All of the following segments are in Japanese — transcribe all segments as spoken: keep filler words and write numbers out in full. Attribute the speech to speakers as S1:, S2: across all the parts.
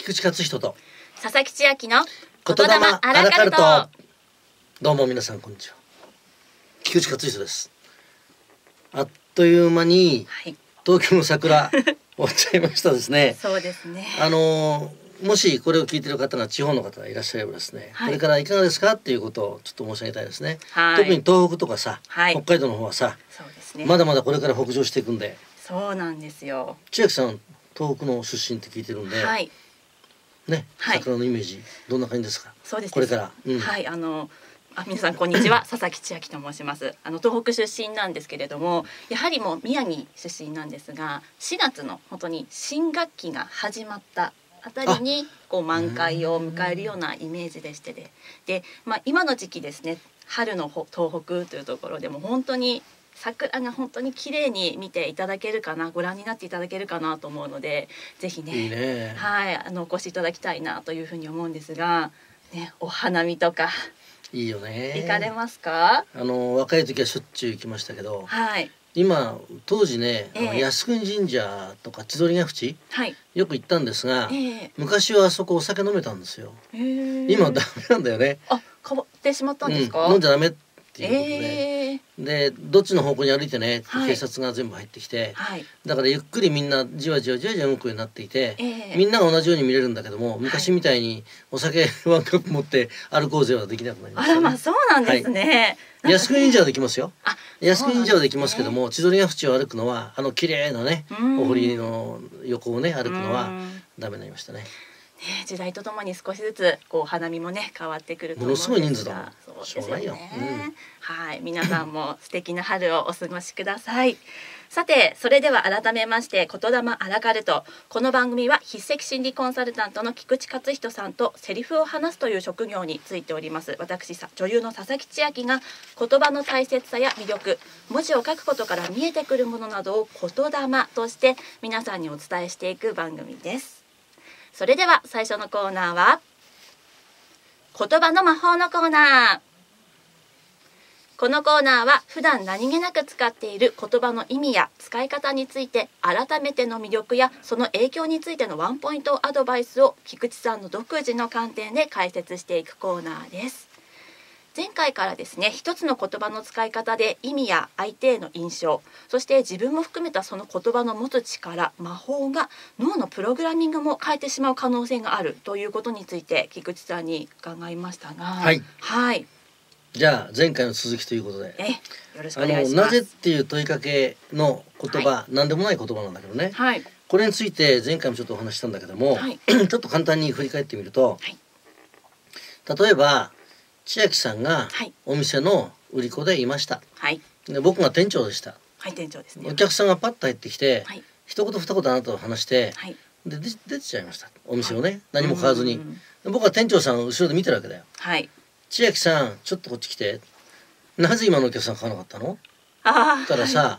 S1: 菊池勝人と
S2: 佐々木千秋の
S1: 言霊アラカルト。
S2: ト。
S1: どうも皆さんこんにちは。菊池勝人です。あっという間に
S2: はい、
S1: 東京の桜終わっちゃいましたですね。
S2: そうですね。
S1: あのー、もしこれを聞いている方が地方の方がいらっしゃればですね、
S2: はい、
S1: これからいかがですかっていうことをちょっと申し上げたいですね。
S2: はい、
S1: 特に東北とかさ、
S2: はい、
S1: 北海道の方はさ、
S2: そうですね。
S1: まだまだこれから北上していくんで。
S2: そうなんですよ。
S1: 千秋さん東北の出身って聞いてるんで、
S2: はい、
S1: ね、
S2: はい、
S1: 桜のイメージどんな感じですか。
S2: そうですね。
S1: これから、うん、
S2: はい、あのあ皆さんこんにちは佐々木千秋と申します。あの東北出身なんですけれども、やはりもう宮城出身なんですが、しがつの本当に新学期が始まったあたりにこう満開を迎えるようなイメージでしてで、で、まあ、今の時期ですね、春のほ東北というところでも本当に桜が本当に綺麗に見ていただけるかな、ご覧になっていただけるかなと思うので、ぜひね、
S1: いいね、
S2: はい、あのお越しいただきたいなというふうに思うんですが、ね、お花見とか
S1: いいよね。
S2: 行かれますか？
S1: あの若い時はしょっちゅう行きましたけど、
S2: はい、
S1: 今当時ね、
S2: ええ、
S1: あの靖国神社とか千鳥ヶ淵、はい、よく行ったんですが、
S2: ええ、
S1: 昔はあそこお酒飲めたんですよ。
S2: へえ、
S1: 今はダメなんだよね。
S2: あ、変わってしまったんですか？
S1: うん、飲んじゃダメっていうことで、
S2: えー、
S1: でどっちの方向に歩いてねって
S2: はい、
S1: 警察が全部入ってきて、
S2: はい、
S1: だからゆっくりみんなじわじわじわじわ動くようになっていて、
S2: えー、
S1: みんなが同じように見れるんだけども、昔みたいにお酒ワンカップ持って歩こうぜはできなくなりましたね。
S2: あら、まあそうなんですね。
S1: はい、靖国神社はできますよ。
S2: あ、
S1: 靖国神社はできますけども、千鳥ヶ淵を歩くのはあの綺麗なねお堀の横をね歩くのはダメになりましたね。
S2: ね、時代とともに少しずつこう花見もね変わってくると思うんですが、
S1: ものすごい人数だもん。
S2: そうですよね。
S1: しょうがないよ。うん、
S2: はい、皆さんも素敵な春をお過ごしください。さて、それでは改めまして言霊アラカルト。この番組は筆跡心理コンサルタントの菊池勝人さんとセリフを話すという職業についております私女優の佐々木千秋が言葉の大切さや魅力、文字を書くことから見えてくるものなどを言霊として皆さんにお伝えしていく番組です。それでは最初のコーナーは言葉の魔法のコーナー。このコーナーは普段何気なく使っている言葉の意味や使い方について改めての魅力やその影響についてのワンポイントアドバイスを菊池さんの独自の観点で解説していくコーナーです。前回からですね、一つの言葉の使い方で意味や相手への印象、そして自分も含めたその言葉の持つ力、魔法が脳のプログラミングも変えてしまう可能性があるということについて菊池さんに伺いましたが、
S1: はい、
S2: はい、
S1: じゃあ前回の続きということで、
S2: えよろしくお願いします。
S1: あのなぜっていう問いかけの言葉、はい、何でもない言葉なんだけどね、はい、これについて前回もちょっとお話ししたんだけども、はい、ちょっと簡単に振り返ってみると、はい、例えば千秋さんがお店の売り子でいました、はい、で僕が店長でした、
S2: はい、店長ですね。
S1: お客さんがパッと入ってきて、はい、一言二言あなたと話して、はい、で出てちゃいました、お店をね、はい、何も買わずに。僕は店長さんを後ろで見てるわけだよ、はい、千秋さんちょっとこっち来て、なぜ今のお客さん買わなかったの？ああ、たらさ、はい、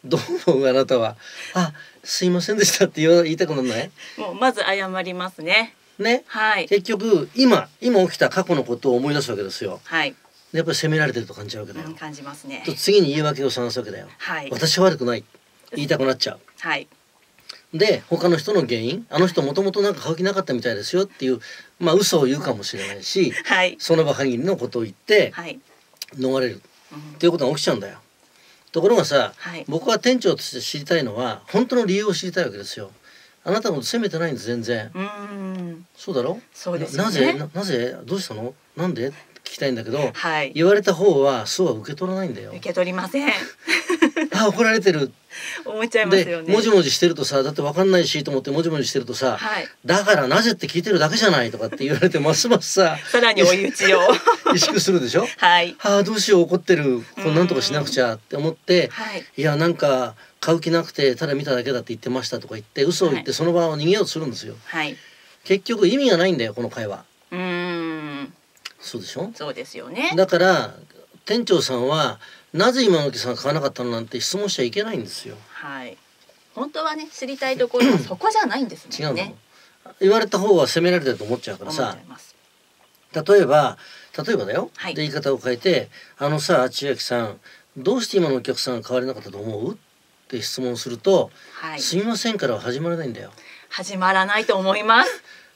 S1: どう思うあなたは。あ、すいませんでしたって言いたくならない？
S2: もうまず謝りますね。
S1: ね、はい、結局今今起きた過去のことを思い出すわけですよ。はい、やっぱり責められてると感じるわけだよ。
S2: うん、感じますね。
S1: と次に言い訳を探すわけだよ。はい、私は悪くない言いたくなっちゃう。はい、で他の人の原因、あの人もともとなんか買う気なかったみたいですよっていうまあ嘘を言うかもしれないし、はい、その場限りのことを言って逃れる、はい、っていうことが起きちゃうんだよ。ところがさ、はい、僕は店長として知りたいのは本当の理由を知りたいわけですよ。あなたのこと責めてないんです全然。うん、そうだろ。そうですよね。なぜ な, なぜどうしたのなんでって聞きたいんだけど、はい、言われた方はそうは受け取らないんだよ。
S2: 受け取りません。
S1: あ、怒られてる
S2: 思っちゃいますよね。
S1: でもじもじしてるとさ、だって分かんないしと思ってもじもじしてるとさ、はい、だからなぜって聞いてるだけじゃないとかって言われてますますさ
S2: さらに追い打ちを
S1: 萎縮するでしょ。はい、ああどうしよう怒ってる、これなんとかしなくちゃって思って、はい、いやなんか買う気なくてただ見ただけだって言ってましたとか言って嘘を言ってその場を逃げようとするんですよ。はい、結局意味がないんだよこの会話。うーん、そうでしょ。
S2: そうですよね。
S1: だから店長さんはなぜ今のお客さんが買わなかったのなんて質問しちゃいけないんですよ。
S2: はい。本当はね知りたいところはそこじゃないんですもんね。違うの。
S1: 言われた方は責められてると思っちゃうからさ。例えば例えばだよ。はい、で言い方を変えて、あのさ千秋さんどうして今のお客さんが買われなかったと思うって質問すると、はい、すみませんからは始まらないんだよ。
S2: 始まらないと思います。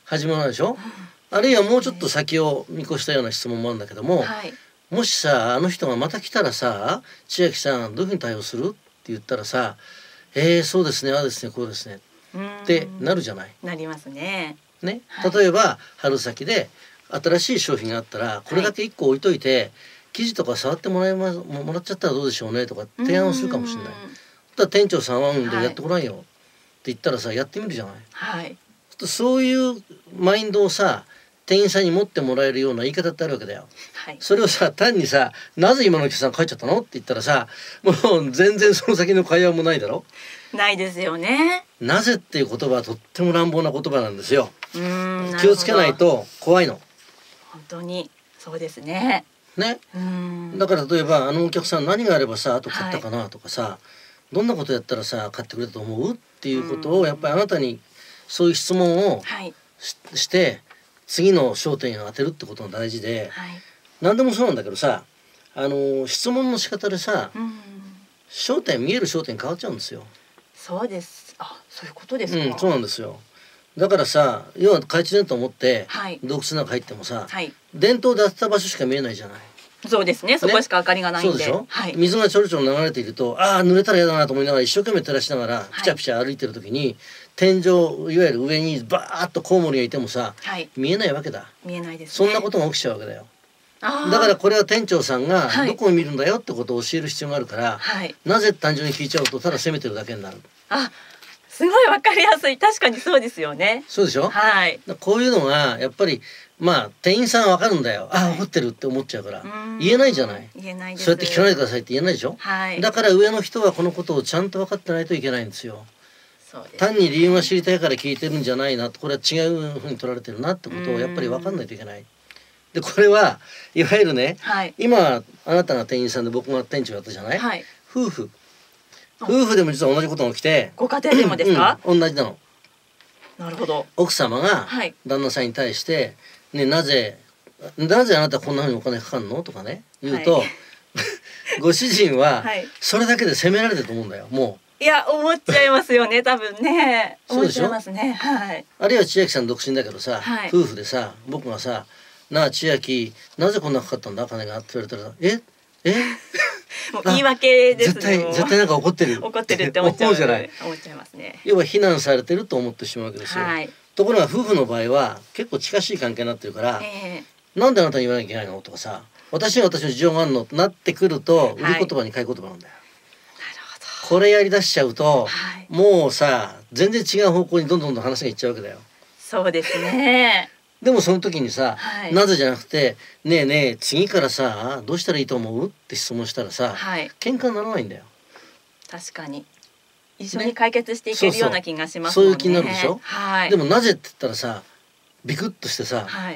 S1: 始まらないでしょ、うん、あるいはもうちょっと先を見越したような質問もあるんだけども、はい、もしさあの人がまた来たらさ千秋さんどういうふうに対応するって言ったらさえー、そうですねああですねこうですねってなるじゃない。
S2: なりますね。
S1: ね、例えば、はい、春先で新しい商品があったらこれだけいっこ置いといて、はい、生地とか触ってもらえまもらっちゃったらどうでしょうねとか提案をするかもしれない。だから店長さんは「うんでやってこないよ」って言ったらさやってみるじゃない。はい、そういうマインドをさ店員さんに持ってもらえるような言い方ってあるわけだよ。はい、それをさ単にさ「なぜ今のお客さん帰っちゃったの?」って言ったらさもう全然その先の会話もないだろ。
S2: ないですよね。
S1: なぜっていう言葉はとっても乱暴な言葉なんですよ。うーん気をつけないと怖いの。
S2: 本当にそうですね。
S1: ね。うんだから例えばあのお客さん何があればさあと買ったかなとかさ、はい、どんなことやったらさ買ってくれたと思うっていうことをやっぱりあなたにそういう質問を し,、はい、して次の焦点を当てるってことが大事で、はい、何でもそうなんだけどさあの質問の仕方でさ、うん、焦点見える焦点変わっちゃうんですよ。
S2: そうです。あ、そういうことですか。
S1: うん、そうなんですよ。だからさ、要は懐中電灯を持って、はい、洞窟の中入ってもさ、はい、電灯で当てた場所しか見えないじゃない。
S2: そうですね。そこしか明かりがないんで。
S1: そうでしょ。
S2: はい、
S1: 水がちょろちょろ流れていると、ああ濡れたら嫌だなと思いながら一生懸命照らしながらピチャピチャ歩いてる時に、はい、天井いわゆる上にバーッとコウモリがいてもさ、はい、見えないわけだ。
S2: 見えないですね。
S1: そんなことが起きちゃうわけだよ。だからこれは店長さんがどこを見るんだよってことを教える必要があるから、はい、なぜ単純に聞いちゃうとただ責めてるだけになる。
S2: あ、すごいわかりやすい。確かにそうですよね。
S1: そうでしょ。はい。こういうのがやっぱりまあ店員さんはわかるんだよ。ああ怒ってるって思っちゃうから言えないじゃない。
S2: 言えないです。
S1: そうやって聞かないでくださいって言えないでしょ。はい。だから上の人はこのことをちゃんと分かってないといけないんですよ。そうですね。単に理由が知りたいから聞いてるんじゃないなと、これは違うふうに取られてるなってことをやっぱり分かんないといけない。でこれはいわゆるね、はい、今あなたが店員さんで僕が店長やったじゃない、はい、夫婦夫婦でも実は同じことが起きて、
S2: ご家庭でもですか、
S1: うん、同じなの。な
S2: るほど。
S1: 奥様が旦那さんに対して「ね、なぜなぜあなたこんなふうにお金かかるの?」とかね言うと、はい、ご主人はそれだけで責められてると思うんだよ。も
S2: ういや思っちゃいますよね多分ね。そうでしょ。思っちゃいますね。はい。
S1: あるいは千秋さん独身だけどさ、はい、夫婦でさ僕がさなあ千秋なぜこんなかかったんだ金がって言われたらええ
S2: もう言い訳ですね。
S1: 絶対絶対なんか怒ってる
S2: 怒ってるって思っちゃうじゃない。思っちゃいますね。
S1: 要は非難されてると思ってしまうわけですよ。はい、ところが夫婦の場合は結構近しい関係になってるから、えー、なんであなたに言わなきゃいけないのとかさ私には私の事情があるのとなってくると売り言葉に買い言葉なんだよ。これやりだしちゃうと、はい、もうさ全然違う方向にどんどんどん話がいっちゃうわけだよ。
S2: そうですね。
S1: でもその時にさ、はい、なぜじゃなくて「ねえねえ次からさどうしたらいいと思う?」って質問したらさ、はい、喧嘩にならないんだよ。
S2: 確かに一緒に解決していける、ね、ような気がしますもんね。
S1: そういう気になるでしょ、はい、でもなぜって言ったらさビクッとしてさ、はい、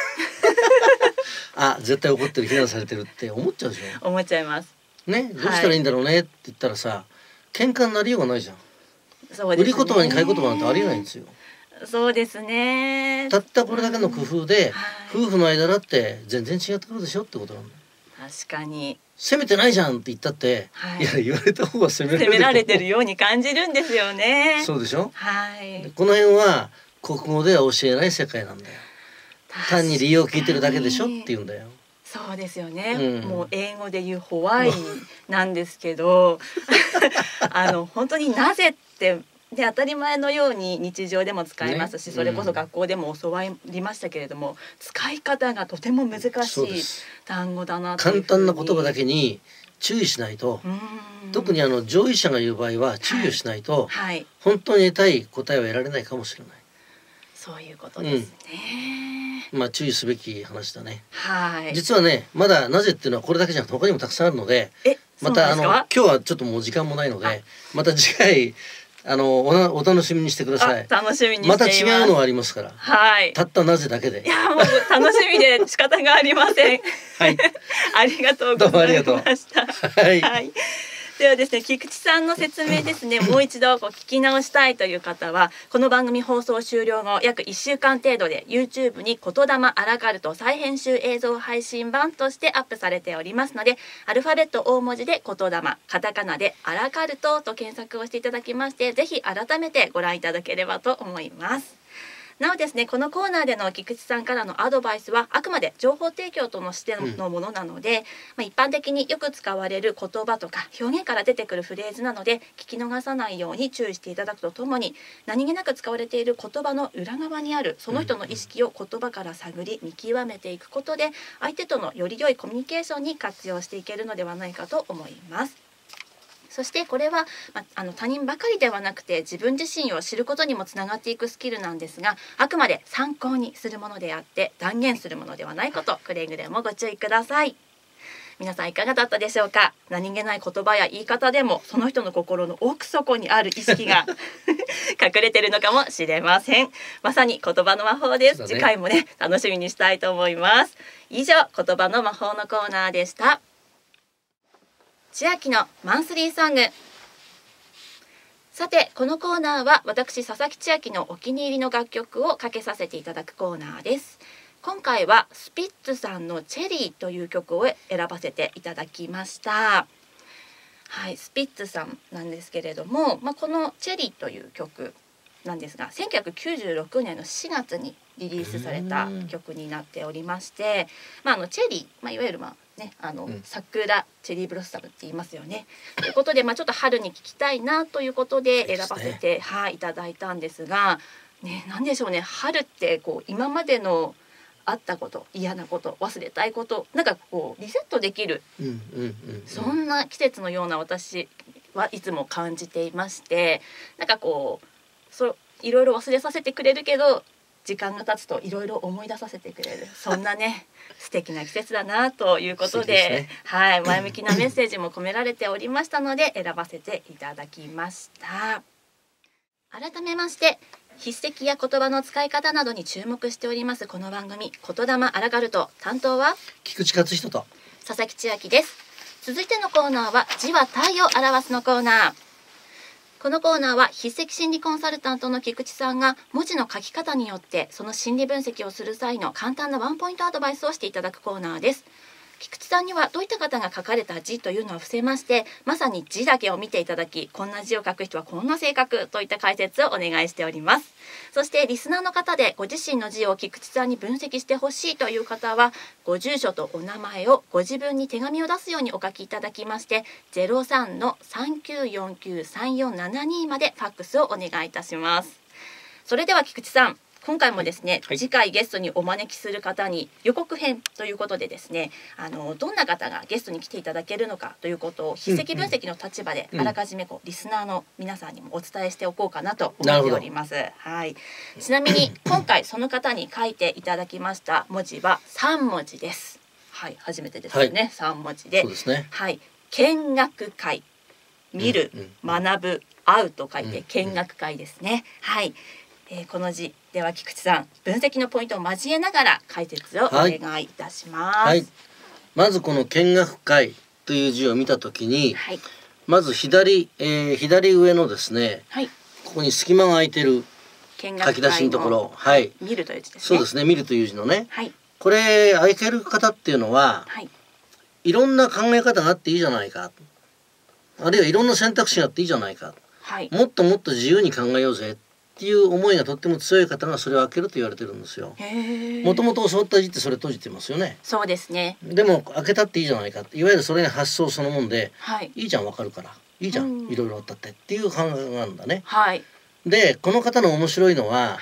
S1: あ絶対怒ってる非難されてるって思っちゃうでしょ。
S2: 思っちゃいます
S1: ね。どうしたらいいんだろうねって言ったらさ喧嘩になりようがないじゃん。そうですね。売り言葉に買い言葉なんてありえないんですよ。
S2: そうですね。
S1: たったこれだけの工夫で、うんはい、夫婦の間だって全然違ってくるでしょってことなんだよ。
S2: 確かに。
S1: 責めてないじゃんって言ったって、はい、いや言われた方は責められてる、
S2: 責められてるように感じるんですよね。
S1: そうでしょ。
S2: はい。
S1: この辺は国語では教えない世界なんだよ。単に理由を聞いてるだけでしょって言うんだよ。
S2: そうですよね、うん、もう英語で言うホワイなんですけどあの本当になぜってで当たり前のように日常でも使いますし、ね、それこそ学校でも教わりましたけれども、うん、使い方がとても難しい単語だなというふうに。
S1: 簡単な言葉だけに注意しないと、特にあの上位者が言う場合は注意をしないと、はいはい、本当に得たい答えは得られないかもしれない。
S2: そういうことですね、
S1: うん、まあ注意すべき話だね。はい。実はねまだなぜっていうのはこれだけじゃなくて他にもたくさんあるので、えまたあの今日はちょっともう時間もないのでまた次回あの お, お楽しみにしてください。
S2: 楽しみにしてい
S1: ます。また違うのがありますから。はい。たったなぜだけで。
S2: いやもう楽しみで仕方がありません。はい。ありがとうございました。はい。はい。ではですね、菊池さんの説明ですね、もう一度こう聞き直したいという方はこの番組放送終了後約いっしゅうかん程度で YouTube に言霊アラカルト再編集映像配信版としてアップされておりますので、アルファベット大文字で言霊、カタカナでアラカルトと検索をしていただきまして、ぜひ改めてご覧いただければと思います。 なおですね、このコーナーでの菊池さんからのアドバイスはあくまで情報提供との視点のものなので、うん、まあ、一般的によく使われる言葉とか表現から出てくるフレーズなので聞き逃さないように注意していただくとともに、何気なく使われている言葉の裏側にあるその人の意識を言葉から探り見極めていくことで、相手とのより良いコミュニケーションに活用していけるのではないかと思います。そしてこれは、ま、あの他人ばかりではなくて自分自身を知ることにもつながっていくスキルなんですが、あくまで参考にするものであって断言するものではないこと、くれぐれもご注意ください。皆さんいかがだったでしょうか。何気ない言葉や言い方でもその人の心の奥底にある意識が隠れてるのかもしれません。まさに言葉の魔法です、ね、次回もね楽しみにしたいと思います。以上、言葉の魔法のコーナーでした。千秋のマンスリーソング。さて、このコーナーは私佐々木千秋のお気に入りの楽曲をかけさせていただくコーナーです。今回はスピッツさんのチェリーという曲を選ばせていただきました。はい、スピッツさんなんですけれども、まあ、このチェリーという曲なんですがせんきゅうひゃくきゅうじゅうろくねんのしがつにリリースされた曲になっておりまして、まあ、あのチェリー、まあ、いわゆるまあね、あの、うん、桜チェリーブロッサムって言いますよね。ということで、まあ、ちょっと春に聴きたいなということで選ばせて、ね、はい、いただいたんですが、ね、なんでしょうね、春ってこう今までのあったこと、嫌なこと、忘れたいこと、なんかこうリセットできる、うんうんうんうん、そんな季節のような私はいつも感じていまして、なんかこうそいろいろ忘れさせてくれるけど時間が経つといろいろ思い出させてくれる、そんなね素敵な季節だなということで、ね、はい、前向きなメッセージも込められておりましたので選ばせていただきました。改めまして、筆跡や言葉の使い方などに注目しておりますこの番組言霊アラカルト、担当は
S1: 菊池勝人と
S2: 佐々木千秋です。続いてのコーナーは字は体を表すのコーナー。このコーナーは筆跡心理コンサルタントの菊池さんが文字の書き方によってその心理分析をする際の簡単なワンポイントアドバイスをしていただくコーナーです。菊池さんにはどういった方が書かれた字というのは伏せまして、まさに字だけを見ていただき、こんな字を書く人はこんな性格といった解説をお願いしております。そしてリスナーの方でご自身の字を菊池さんに分析してほしいという方は、ご住所とお名前をご自分に手紙を出すようにお書きいただきまして ゼロさんのさんきゅうよんきゅうさんよんななに までファックスをお願いいたします。それでは菊池さん、今回もですね、はい、次回ゲストにお招きする方に予告編ということでですね、あのどんな方がゲストに来ていただけるのかということを筆跡分析の立場であらかじめこうリスナーの皆さんにもお伝えしておこうかなと思っております。はい、ちなみに今回その方に書いていただきました文字はさんもじです。はい、初めてですよね、はい、さんもじで、
S1: そうですね、
S2: はい、見学会、見る、うんうん、学ぶ、会うと書いて見学会ですね。はい、えー、この字では菊池さん、分析のポイントを交えながら解説をお願いいたします。はいはい、
S1: まずこの見学会という字を見たときに、はい、まず左、えー、左上のですね、はい、ここに隙間が空いてる書き出しのところ、はい、
S2: 見るという字ですね。
S1: そうですね、見るという字のね、はい、これ空いてる方っていうのは、はい、いろんな考え方があっていいじゃないか、あるいはいろんな選択肢があっていいじゃないか、はい、もっともっと自由に考えようぜっていう思いがとっても強い方がそれを開けると言われてるんですよ。もともと教わった字ってそれ閉じてますよね。
S2: そうですね。
S1: でも開けたっていいじゃないか、いわゆるそれが発想そのもんで、はい、いいじゃん、わかるからいいじゃん、いろいろあったってっていう考えがあるんだね。はい、でこの方の面白いのは、はい、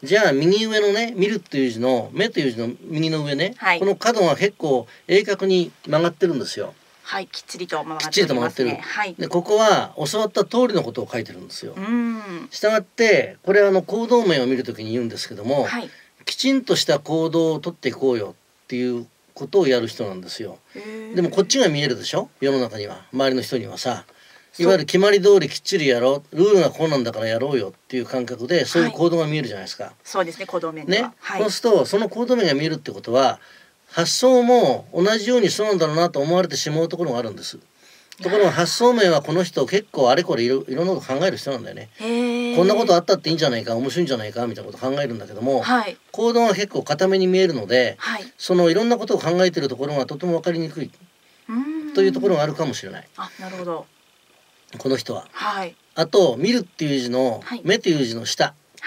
S1: じゃあ右上のね、見るっていう字の目という字の右の上ね、はい、この角が結構鋭角に曲がってるんですよ。
S2: はい、きっちりと曲がっておりますね。
S1: きっちりと曲がってる。はい、でここは教わった通りのことを書いてるんですよ。したがってこれはあの行動面を見るときに言うんですけども、はい、きちんとした行動をとっていこうよっていうことをやる人なんですよ。でもこっちが見えるでしょ、世の中には、周りの人にはさ、いわゆる決まり通りきっちりやろう、ルールがこうなんだからやろうよっていう感覚でそういう行動が見えるじゃないですか。はい、
S2: そうですね、行動面では、
S1: ね、はい、そうするとその行動面が見えるってことは発想も同じようにそうなんだろうなと思われてしまうところがあるんです。ところが発想面はこの人結構あれこれいろいろんなこと考える人なんだよね。こんなことあったっていいんじゃないか、面白いんじゃないかみたいなこと考えるんだけども、はい、行動は結構固めに見えるので、はい、そのいろんなことを考えているところがとても分かりにくいというところがあるかもしれない。
S2: あ、なるほど。
S1: この人は、
S2: はい、
S1: あと見るっていう字の、はい、目という字の下、はい、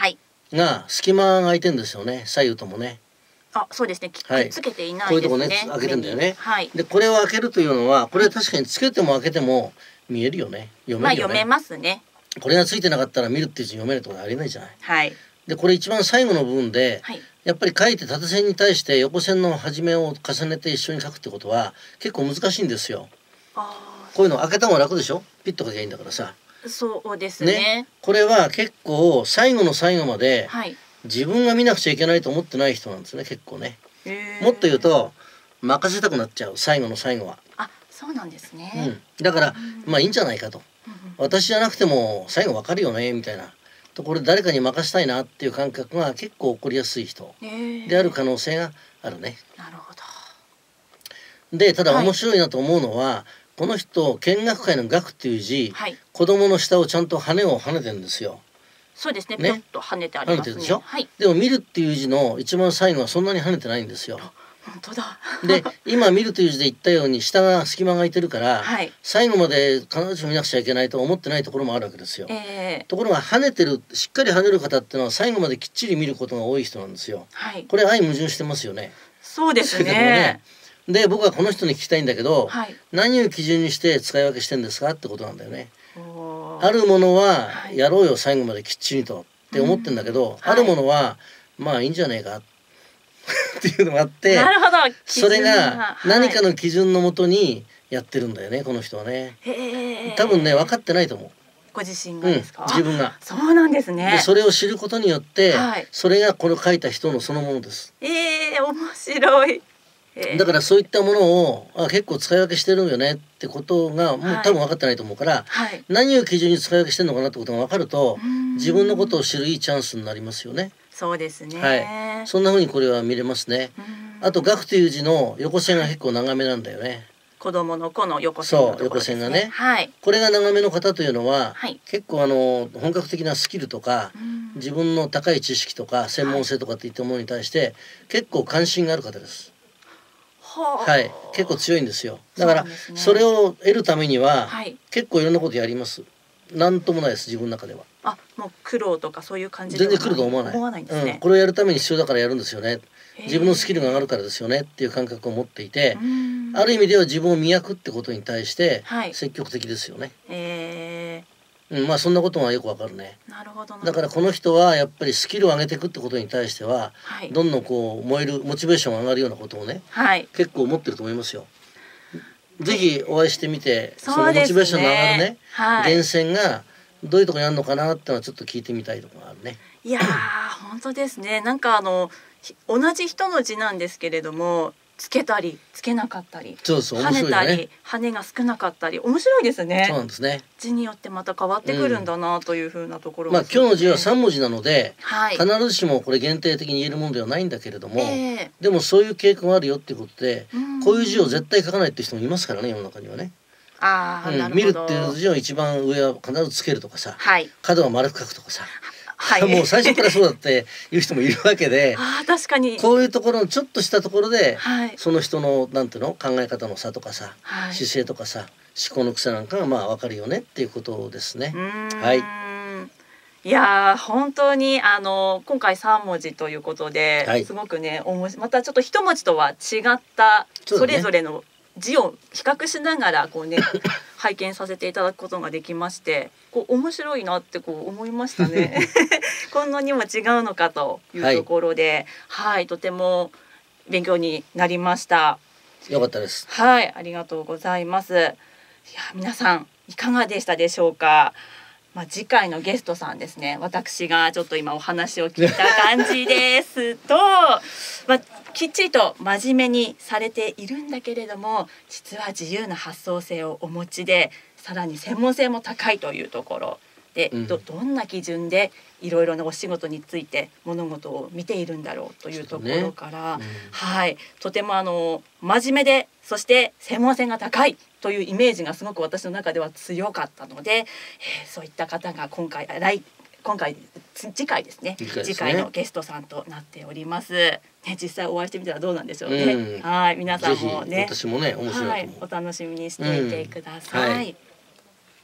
S1: が隙間が空いてんですよね、左右ともね。
S2: あ、そうですね。くっつけていないですね。
S1: こういうとこね開けてんだよね。
S2: はい。
S1: でこれを開けるというのは、これは確かにつけても開けても見えるよね。読めるよね。
S2: まあ読めますね。
S1: これがついてなかったら見るっていう字読めるってことはありえないじゃない。
S2: はい。で
S1: これ一番最後の部分で、はい、やっぱり書いて縦線に対して横線の始めを重ねて一緒に書くってことは結構難しいんですよ。あ、こういうの開けた方が楽でしょ。ピッと書きゃいいんだからさ。
S2: そうですね。ね、
S1: これは結構最後の最後まで、はい、自分が見なくちゃいけないと思ってない人なんですね、結構ね。もっと言うと任せたくなっちゃう、最後の最後は。
S2: あ、そうなんですね。
S1: うん、だから、まあいいんじゃないかと。私じゃなくても最後わかるよねみたいなところで誰かに任したいなっていう感覚が結構起こりやすい人である可能性があるね。
S2: なるほ
S1: ど。でただ面白いなと思うのは、はい、この人見学会の学っていう字、はい、子供の下をちゃんと羽を跳ねてるんですよ。
S2: そうですね。ね、ピョッと跳ねてありますね。跳ねてるでしょ。はい、
S1: でも見るっていう字の一番最後はそんなに跳ねてないんですよ。
S2: 本当だ。
S1: で今見るという字で言ったように下が隙間が空いてるから、はい、最後まで必ずしも見なくちゃいけないと思ってないところもあるわけですよ。えー、ところが跳ねてる、しっかり跳ねる方っていうのは最後まできっちり見ることが多い人なんですよ。はい、これ相矛盾してますよね。
S2: そうですね。
S1: で僕はこの人に聞きたいんだけど、はい、何を基準にして使い分けしてんですかってことなんだよね。あるものはやろうよ最後まできっちりとって思ってんだけど、うん、あるものはまあいいんじゃねえかっていうのがあって、
S2: なるほど、
S1: それが何かの基準のもとにやってるんだよね、この人はね。多分ね分かってないと思う。
S2: ご自身がですか？
S1: うん、自分が。
S2: そうなんですね。
S1: でそれを知ることによって、はい、それがこの書いた人のそのものです。
S2: ええー、面白い。
S1: だからそういったものをあ結構使い分けしてるよねってことがもう多分分かってないと思うから、はい、何を基準に使い分けしてるのかなってことが分かると自分のことを知るいいチャンスになりますよね。
S2: そうですね。
S1: はい、そんな風にこれは見れますね。あと学という字の横線が結構長めなんだよね。
S2: 子供の子の横線のところですね。
S1: そう横線がね。はい、これが長めの方というのは、はい、結構あの本格的なスキルとか自分の高い知識とか専門性とかっていったものに対して結構関心がある方です。はい、結構強いんですよ。だからそれを得るためには、はい、結構いろんなことやります。なんともないです自分の中では。
S2: あ、もう苦労とかそういう感じで
S1: 全然苦労と思わない。
S2: 思わないんですね。
S1: うん、これをやるために必要だからやるんですよね。自分のスキルが上がるからですよねっていう感覚を持っていて、ある意味では自分を磨くってことに対して積極的ですよね。はい、えーうん、まあそんなことがよくわかるね。
S2: なるほど。
S1: だからこの人はやっぱりスキルを上げていくってことに対しては、はい、どんどんこう燃えるモチベーションが上がるようなことをね、はい、結構持ってると思いますよ。ぜひお会いしてみて、そのモチベーションの上がるね、はい、源泉がどういうところにあるのかなってのはちょっと聞いてみたいところがあるね。
S2: いやー本当ですね。なんかあの同じ人の字なんですけれども、つけたりつけなかったり、
S1: そうそう面白いね、
S2: 跳ねたり羽が少なかったり面白いですね。
S1: そうなんですね。
S2: 字によってまた変わってくるんだなというふうなところ、
S1: うん、まあ今日の字はさん文字なので、はい、必ずしもこれ限定的に言えるものではないんだけれども、えー、でもそういう傾向があるよっていうことで、こういう字を絶対書かないって人もいますからね、世の中にはね。
S2: あー、うん、なるほど。
S1: 見るっていう字を一番上は必ずつけるとかさ、はい、角は丸く書くとかさ、はい、もう最初からそうだっていう人もいるわけで
S2: あ、確かに
S1: こういうところのちょっとしたところで、はい、その人のなんていうの考え方の差とかさ、はい、姿勢とかさ思考の癖なんかがまあ分かるよねっていうことですね。はい、
S2: いや本当にあの今回さん文字ということで、はい、すごくねおもしまたちょっと一文字とは違ったそれぞれの字を比較しながらこうね拝見させていただくことができまして、こう面白いなってこう思いましたね。こんなにも違うのかというところで、はい、はい、とても勉強になりました。
S1: よかったです。
S2: はい、ありがとうございます。いや皆さんいかがでしたでしょうか。まあ、次回のゲストさんですね、私がちょっと今お話を聞いた感じですと、まあ、きっちりと真面目にされているんだけれども実は自由な発想性をお持ちでさらに専門性も高いというところで、うん、ど, どんな基準でいろいろなお仕事について物事を見ているんだろうというところから、ね、うん、はい、とてもあの真面目でそして専門性が高いというイメージがすごく私の中では強かったので、えー、そういった方が今回来今回次回ですね、ですね次回のゲストさんとなっております。ね、実際お会いしてみたらどうなんでしょうね。うん、はい、皆さんもね、
S1: 私もね面白いと思う、
S2: はい、お楽しみにしていてください。うん、はい、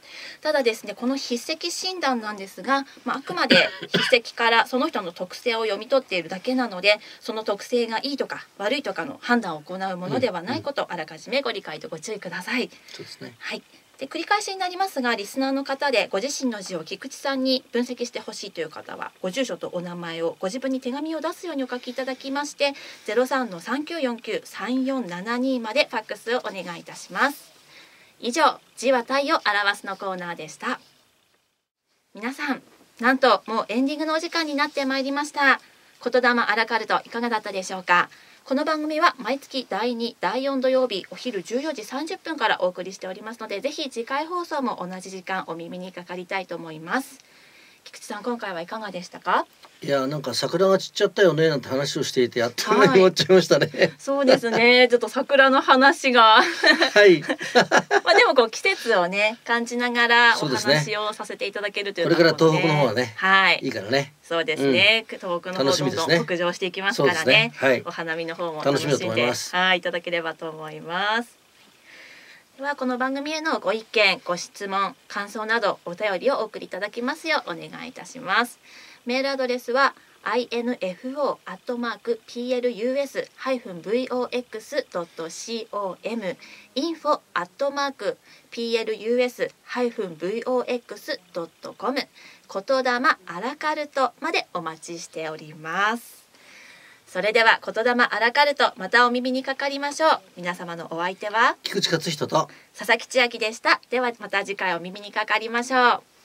S2: ただですね、この筆跡診断なんですが、まあ、あくまで筆跡からその人の特性を読み取っているだけなので、その特性がいいとか悪いとかの判断を行うものではないことをあらかじめご理解とご注意ください。
S1: そうですね。
S2: はい。で繰り返しになりますが、リスナーの方でご自身の字を菊池さんに分析してほしいという方は、ご住所とお名前をご自分に手紙を出すようにお書きいただきまして、 ゼロさんのさんきゅうよんきゅうさんよんななに までファックスをお願いいたします。以上、字は体を表すのコーナーでした。皆さん、なんともうエンディングのお時間になってまいりました。言霊アラカルトいかがだったでしょうか。この番組は毎月だいに、だいよん土曜日お昼じゅうよじさんじゅっぷんからお送りしておりますので、ぜひ次回放送も同じ時間お耳にかかりたいと思います。菊池さん、今回はいかがでしたか。
S1: いや、なんか桜が散っちゃったよねなんて話をしていて、やっと目に終わっちゃいましたね、はい、
S2: そうですね、ちょっと桜の話が
S1: はい
S2: まあでもこう季節をね感じながらお話をさせていただけるというの
S1: は、ね、これから東北の方はね、
S2: はい、
S1: いいからね。
S2: そうですね、うん、東北の方どんどん北上していきますから ね, ね、はい、お花見の方も楽しんではいいただければと思います。ではこの番組へのご意見、ご質問、感想などお便りをお送りいただきますようお願いいたします。メールアドレスは アイエヌエフオー アットマーク ピーエルユーエス ハイフン ブイオーエックス ドット コム インフォ アットマーク ピーエルユーエス ハイフン ブイオーエックス ドット コム 言霊アラカルトまでお待ちしております。それでは言霊アラカルト、またお耳にかかりましょう。皆様のお相手は
S1: 菊池勝人と
S2: 佐々木千秋でした。ではまた次回お耳にかかりましょう。